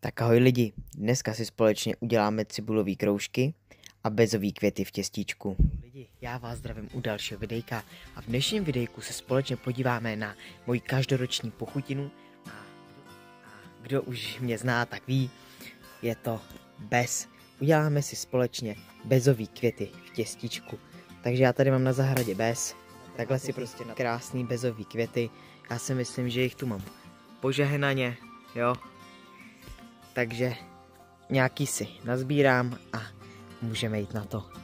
Tak ahoj lidi, dneska si společně uděláme cibulové kroužky a bezové květy v těstíčku. Lidi, já vás zdravím u dalšího videjka a v dnešním videjku se společně podíváme na moji každoroční pochutinu a kdo už mě zná, tak ví, je to bez. Uděláme si společně bezové květy v těstíčku. Takže já tady mám na zahradě bez, takhle si prostě na krásný bezové květy. Já si myslím, že jich tu mám požehnaně, jo. Takže nějaký si nazbírám a můžeme jít na to.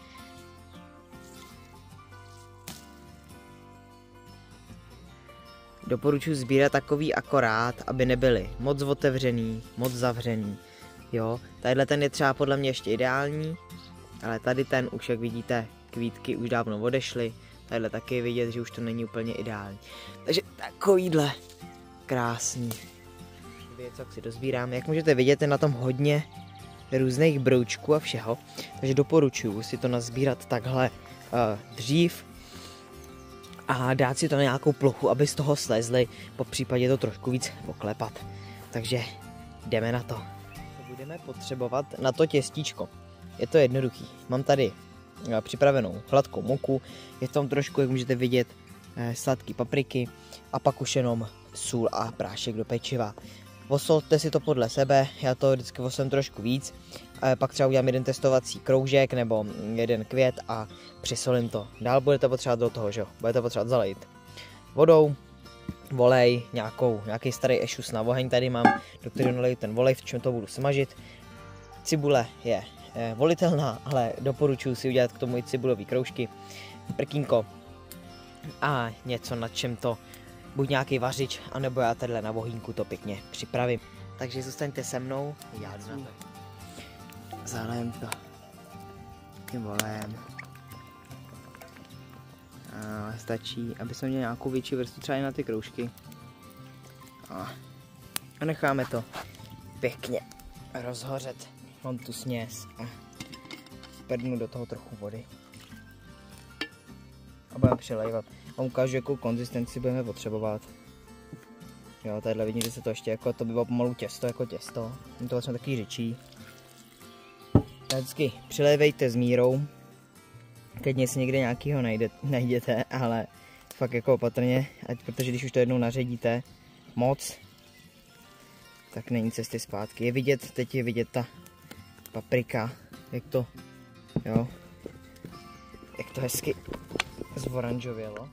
Doporučuji sbírat takový akorát, aby nebyly moc otevřený, moc zavřený. Jo, tadyhle ten je třeba podle mě ještě ideální, ale tady ten už, jak vidíte, kvítky už dávno odešly. Tadyhle taky je vidět, že už to není úplně ideální. Takže takovýhle krásný věc, si dozbírám. Jak můžete vidět, je na tom hodně různých broučků a všeho, takže doporučuji si to nazbírat takhle dřív a dát si to na nějakou plochu, aby z toho slezli, po případě to trošku víc oklepat. Takže jdeme na to. Budeme potřebovat na to těstíčko. Je to jednoduchý. Mám tady připravenou hladkou moku, je tam trošku, jak můžete vidět, sladké papriky a pak už jenom sůl a prášek do pečiva. Osolte si to podle sebe, já to vždycky osem trošku víc, pak třeba udělám jeden testovací kroužek nebo jeden květ a přisolím to. Dál budete potřebovat do toho, že jo, budete potřebovat zalejt vodou, volej, nějaký starý ešus na oheň tady mám, do kterého naleju ten volej, v čem to budu smažit. Cibule je volitelná, ale doporučuji si udělat k tomu i cibulový kroužky, prkínko a něco, na čem to buď nějaký vařič, anebo já tady na ohýnku to pěkně připravím. Takže zůstaňte se mnou, já jdu. Zalejem to tím volejem. A stačí, aby jsme měli nějakou větší vrstvu třeba i na ty kroužky. A necháme to pěkně rozhořet. Mám tu směs a sprdnu do toho trochu vody. A budeme přelejvat. A ukážu, jakou konzistenci budeme potřebovat. Jo, tadyhle vidím, že se to ještě jako, to by bylo pomalu těsto jako těsto. Je to vlastně takový řečí. Vždycky přilévejte s mírou. Klidně si někde nějakýho najdete, ale fakt jako opatrně, protože když už to jednou naředíte moc, tak není cesty zpátky. Je vidět, teď je vidět ta paprika, jak to, jo, jak to hezky zvoranžovělo.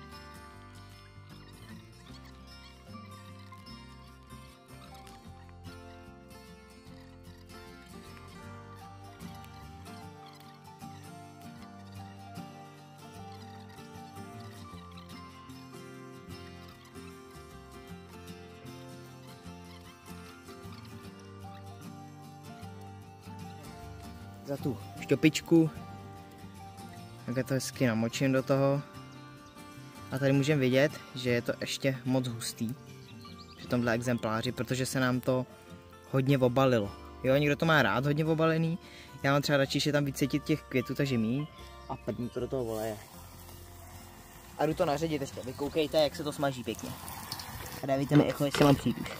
Za tu šťopičku, tak to hezky namočím do toho. A tady můžeme vidět, že je to ještě moc hustý při tomhle exempláři, protože se nám to hodně obalilo. Jo, někdo to má rád hodně obalený, já mám třeba radši, že tam víc cítit těch květů, takže míň a prdnu to do toho voleje. A jdu to naředit ještě, vy koukejte, jak se to smaží pěkně. A dávejte mi echo, jestli mám přijít už.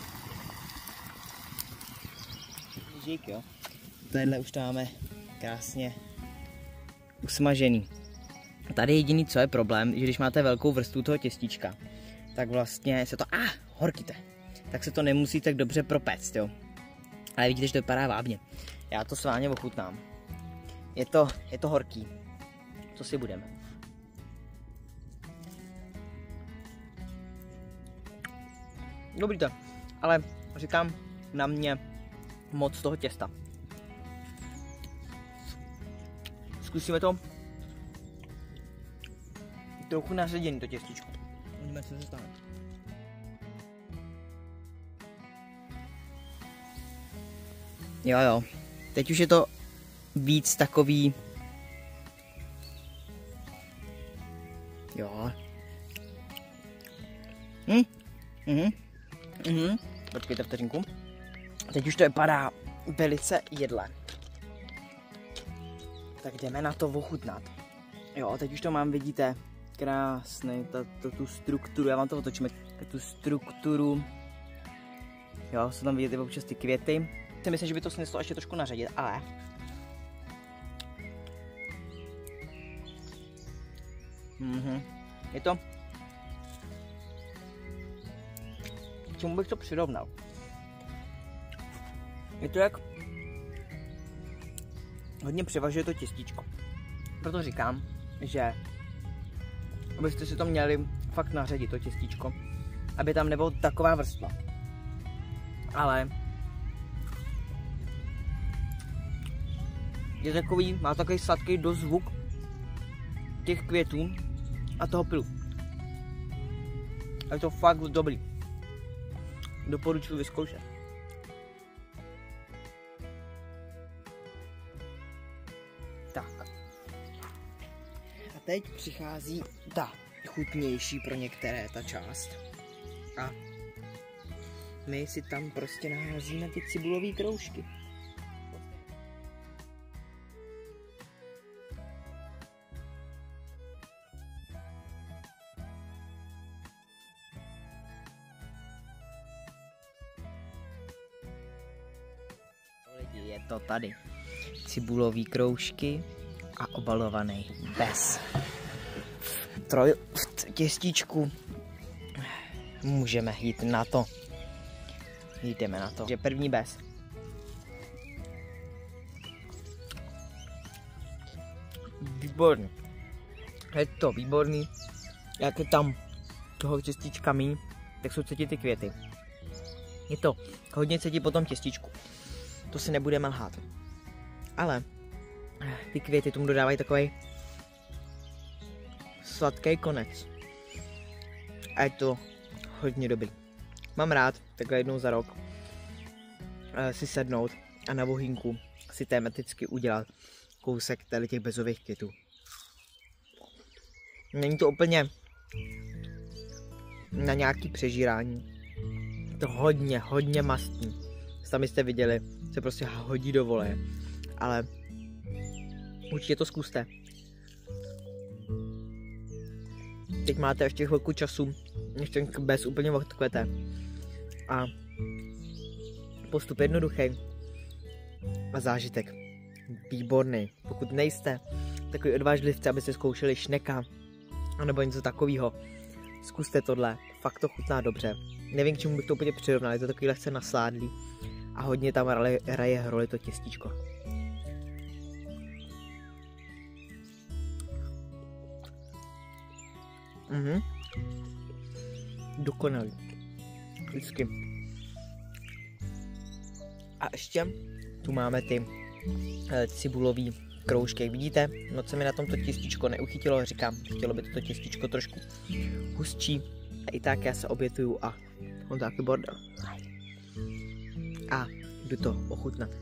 Žík, jo. Tadyhle už to máme krásně usmažený. Tady jediný, co je problém, že když máte velkou vrstvu toho těstíčka, tak vlastně se to, horkýte, tak se to nemusí tak dobře propéct, jo. Ale vidíte, že to vypadá vábně. Já to s vámi ochutnám. Je to horký. Co si budeme? Dobrý to, ale říkám, na mě moc toho těsta. Zkusíme to trochu naředěný, to těstíčko. Uvidíme, co se stane. Jo, teď už je to víc takový. Jo. Počkejte vteřinku. Teď už to vypadá velice jedle. Tak jdeme na to ochutnat. Jo, teď už to mám, vidíte, krásný, tu strukturu, já vám to otočím, tu strukturu Jo, jsou tam vidět občas ty květy. Si myslím, že by to sneslo ještě trošku naředit, ale... Je to... K čemu bych to přirovnal? Je to jak... Hodně převažuje to těstíčko. Proto říkám, že abyste si to měli fakt naředit, to těstíčko, aby tam nebyla taková vrstva. Ale je takový, má takový sladký dozvuk těch květů a toho pilu. A je to fakt dobrý. Doporučuji vyzkoušet. Tak. A teď přichází ta chutnější pro některé ta část. A my si tam prostě naházíme ty cibulové kroužky. Je to tady. Cibulové kroužky a obalovaný bez. V těstíčku můžeme jít na to. Jdeme na to. Je první bez. Výborný. Je to výborný. Jak je tam toho těstíčka míň, tak jsou cítit ty květy. Je to hodně cítit po tom těstíčku. To si nebudeme lhát. Ale ty květy tomu dodávají takový sladký konec. A je to hodně dobrý. Mám rád takhle jednou za rok si sednout a na vohýnku si tematicky udělat kousek tady těch bezových květů. Není to úplně na nějaký přežírání. Je to hodně mastný. Sami jste viděli, se prostě hodí do voleje. Ale určitě to zkuste. Teď máte ještě chvilku času, než ten bez úplně odkvete. A postup jednoduchý. A zážitek výborný. Pokud nejste takový odvážlivci, abyste zkoušeli šneka, anebo něco takového, zkuste tohle. Fakt to chutná dobře. Nevím, k čemu bych to úplně přirovnal, je to takový lehce nasládlý. A hodně tam hraje roli to těstíčko. Dokonalý. Vždycky. A ještě tu máme ty cibulový kroužky. Jak vidíte, no co mi na tomto těstíčko neuchytilo, říkám, chtělo by toto těstíčko trošku hustší. A i tak já se obětuju a on taky bordel. A jdu to ochutnat.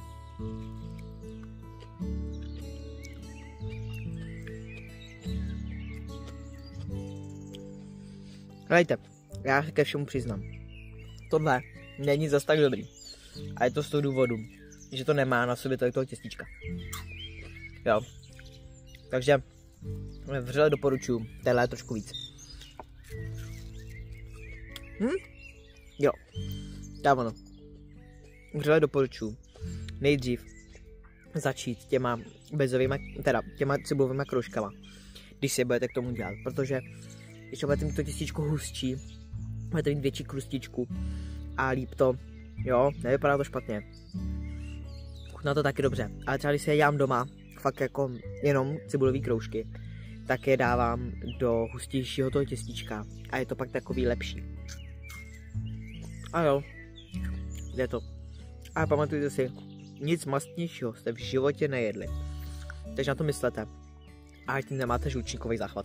Hlejte, já ke všemu přiznám. Tohle není zas tak dobrý. A je to z toho důvodu, že to nemá na sobě toho těstíčka. Jo. Takže vřele doporučuji, tohle je trošku víc. Jo. Dávno. Vřele doporučuji nejdřív začít těma bezovými, teda těma cibulovými kroužkama, když si budete k tomu dělat, protože když budete mít to těstíčko hustší, budete mít větší krustičku a líp to, jo, nevypadá to špatně. Chutná to taky dobře, ale třeba když si je dělám doma, fakt jako jenom cibulový kroužky, tak je dávám do hustějšího toho těstíčka a je to pak takový lepší. A jo, jde to. A pamatujte si, nic mastnějšího jste v životě nejedli. Takže na to myslete. A ať nemáte žlučníkový záchvat.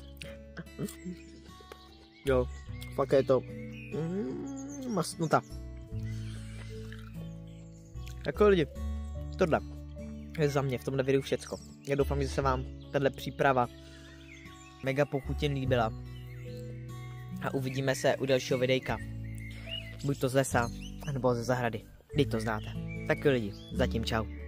Jo, fakt je to mastnuta. Jako lidi, tohle je za mě v tomhle videu všecko. Já doufám, že se vám tahle příprava mega pochutně líbila. A uvidíme se u dalšího videjka. Buď to z lesa, nebo ze zahrady. Vždyť to znáte. Tak jo lidi, zatím čau.